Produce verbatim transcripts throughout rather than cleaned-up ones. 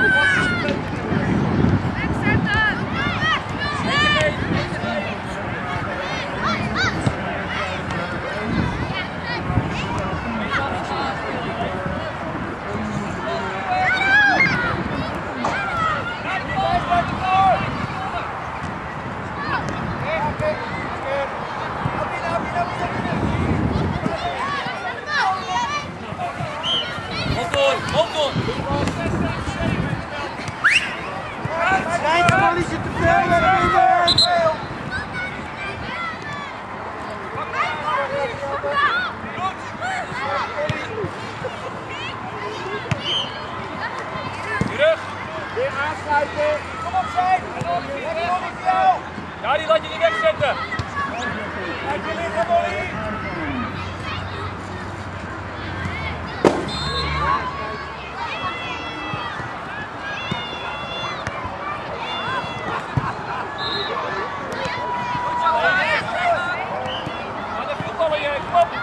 Ja, die laat je niet wegzetten. Kijk je liggen, Molly. Aan de voetballen, jij, kom op.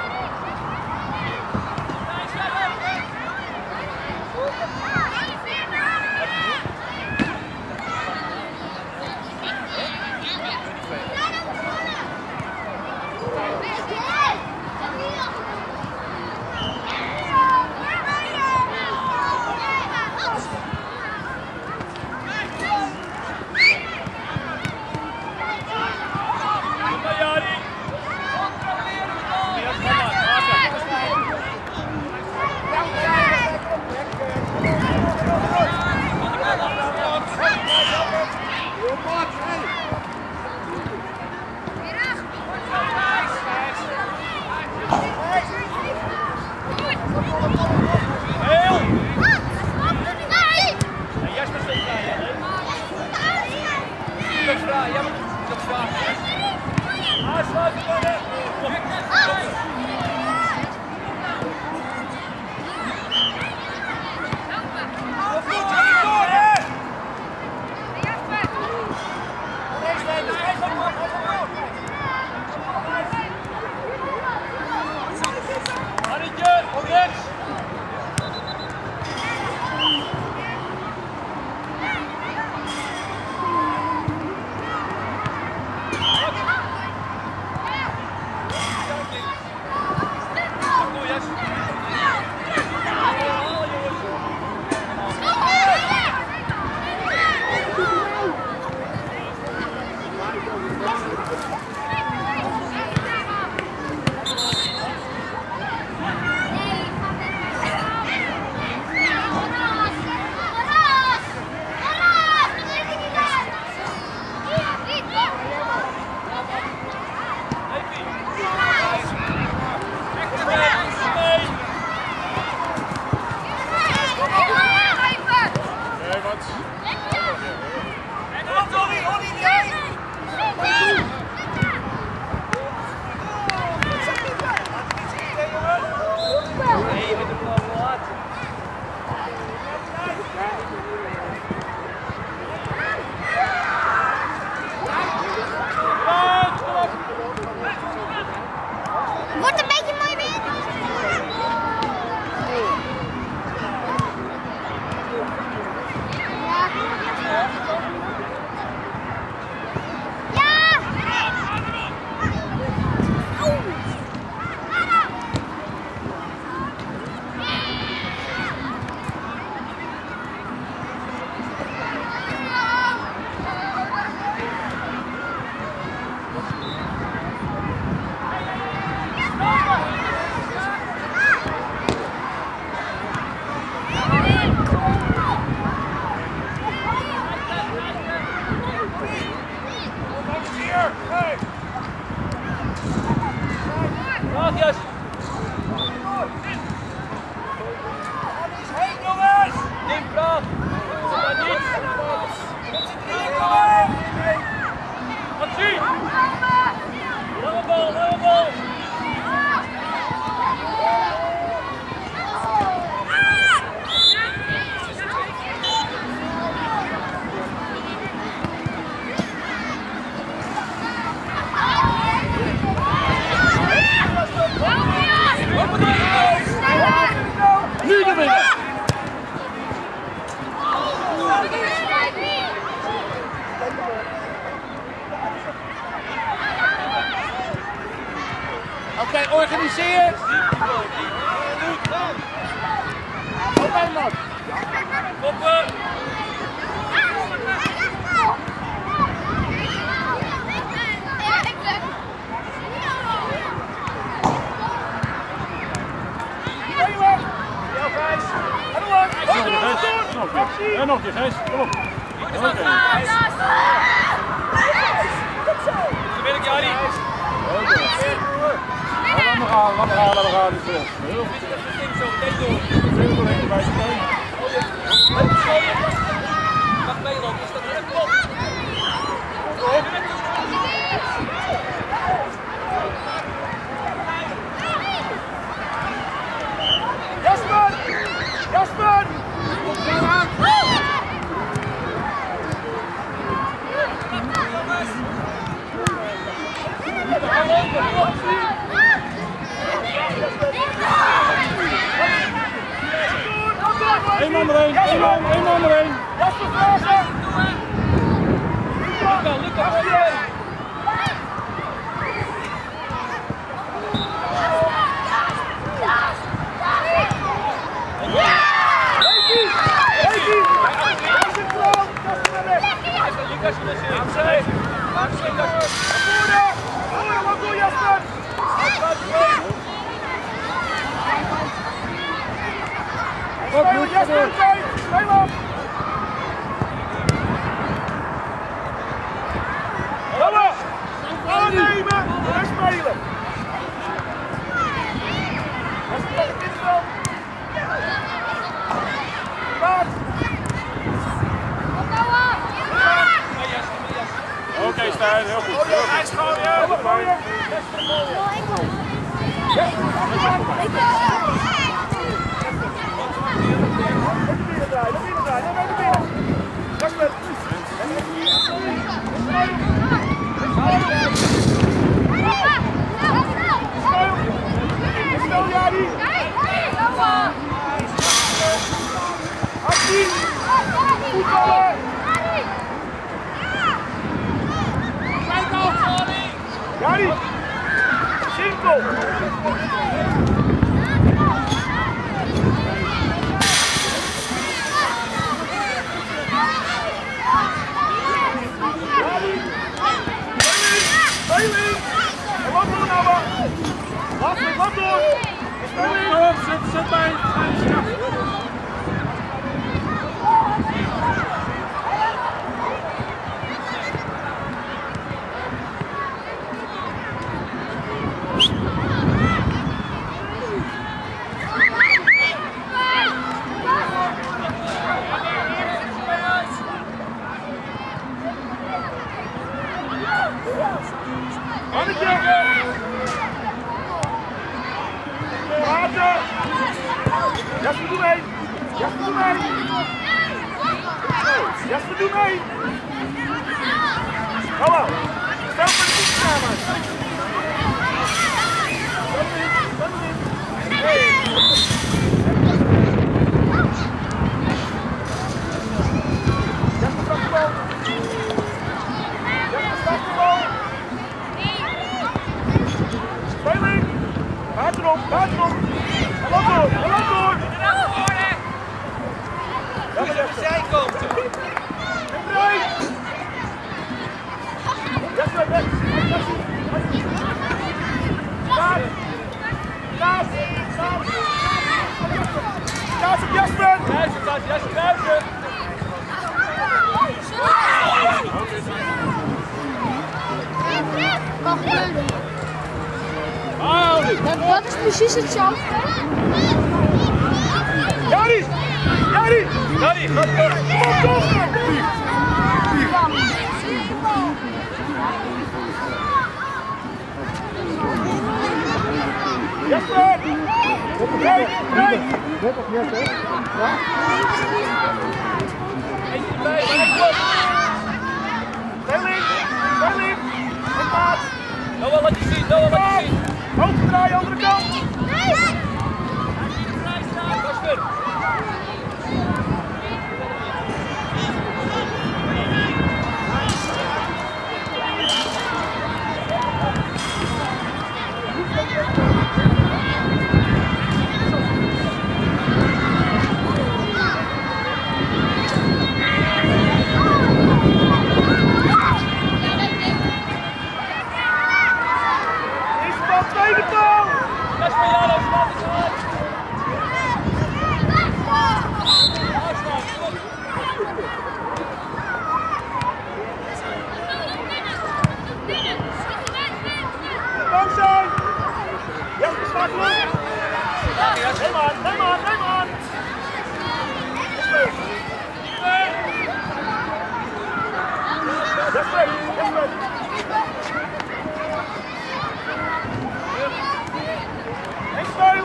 Oké, organiseer! Oké, man! Koppen! En nog een keer, Gijs. Kom op. Oké. Gewillig, Jari. Laat maar gaan, laat maar gaan, laat maar gaan. Heel goed. Zo, meteen door. Heel veel heen bij de tuin. Mag Nederland, is dat heel klopt? Jasper! Jasper! Kom aan! Eén man erheen, één man, één man erheen. Jasper vragen! Luca, Luca, kom je! Lucas, je bent er. Maak ze Lucas. Voeren! Wat doe Jasper? Spelen Jasper, tijd! Speel op! Hallo! Aannemen en spelen! Jasper, wat is het dan? Kaart! Oké, okay, Stijn, heel goed. Oh, hij is gewoon, ja. Kom maar, ja. Jari! Simpel! Spelen! En wat doen we nou maar? Wat, wat door? Spelen! Kom op, zet, zet bij. Mannetje! Water! Jasper, doe mee! Jasper, doe mee! Jasper, doe mee! Kom op! Stel voor de voetkamer! Jasper, stap de bal! Jasper, stap de bal! Speling! Gaat erop, gaat erop! En wat door, en wat door! Ja, maar Jasper! Zij komt! En draai! Jasper, weg! Kaas! Kaas! Kaas! Kaas op Jasper! Kruisen, Kaas, Jasper, kruisen! Dat is precies hetzelfde. Jari! Jari! Jari, ga door! Kom door! Jasper! Kijk, kijk! Eentje erbij, maar kom! Speling! Speling! En maat! Noah, laat je zien, Noah, laat je zien! Hoofd draaien, andere kant! Kasper! Jasper! Boos zijn! Jasper, sta goed! Neem aan, neem aan, neem aan! Jasper, Jasper! Eén speel!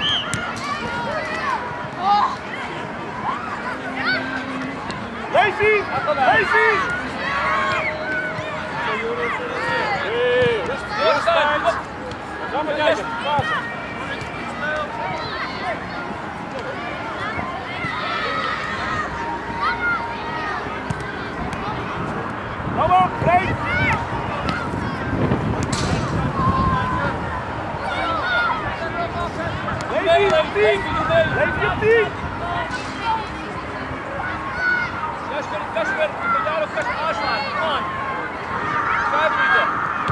Leefie! Leefie! Hey, rustig, rustig. Ga maar kijken. Pasen. Kom op, breed! Leefie op tien! Leefie op tien! Jasper, Jasper, ik ben daar op Jasper aanslaan. Kom aan. Vijf minuten.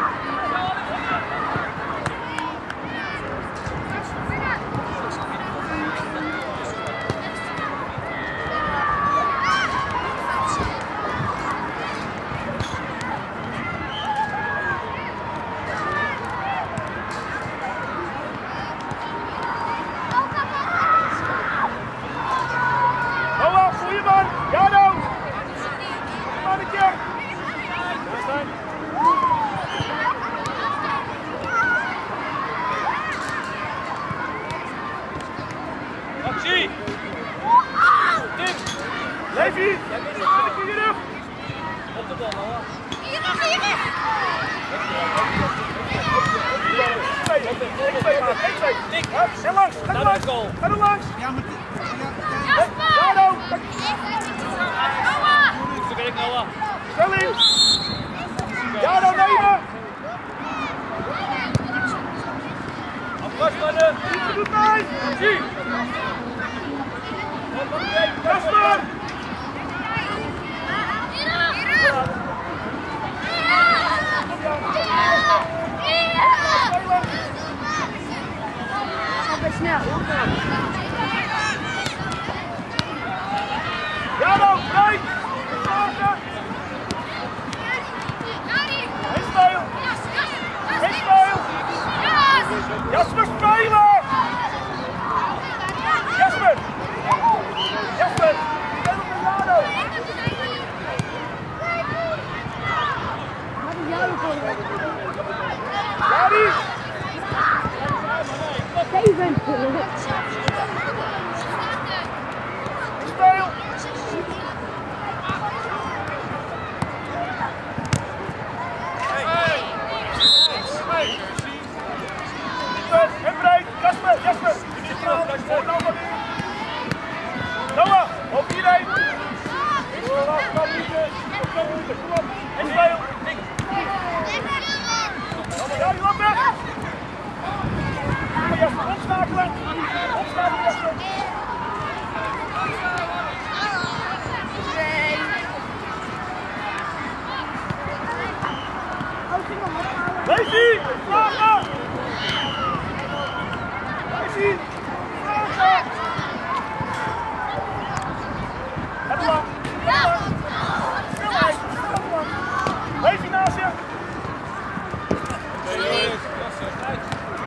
Noah, goeie man! Jano! Mannetje! Actie! Tim! Leefie! Mannetje hierop! Op de bal, Noah. één twee maat, één twee! Nick! Ga langs, ga er Daar langs! is goal. Ga er langs! Ja, maar... Jano! Zo kijk Noah. Stelling! Jano nemen! Afgasmannen! Je doet mee! Zie! Jasper! Snel. Jano, breed! Vragen! Geen speel! Geen speel! Jasper, spelen! Jasper! Jasper! Speel op de Jano! Jari! Steven. Speel! En breed! Jasper! Jasper! Noah! Op iedereen! Kom op! En speel! Jari, loop weg! Kom Jasper, opschakelen! Opschakelen Jasper! Leefie!